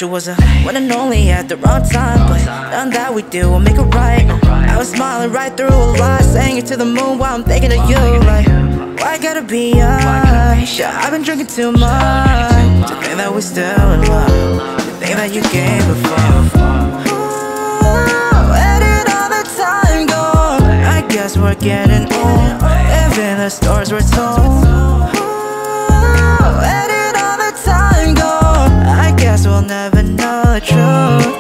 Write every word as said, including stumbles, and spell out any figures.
you was a one and only at the wrong time, but none that we do will make it right. I was smiling right through a lie, saying it to the moon while I'm thinking of you. Like, why gotta be us? Yeah, I've been drinking too much to think that we're still in love, to think that you came before. Ooh, where did all the time go? I guess we're getting old, living the stories we're told. Ooh, where did all the time go? I guess we'll never know the truth.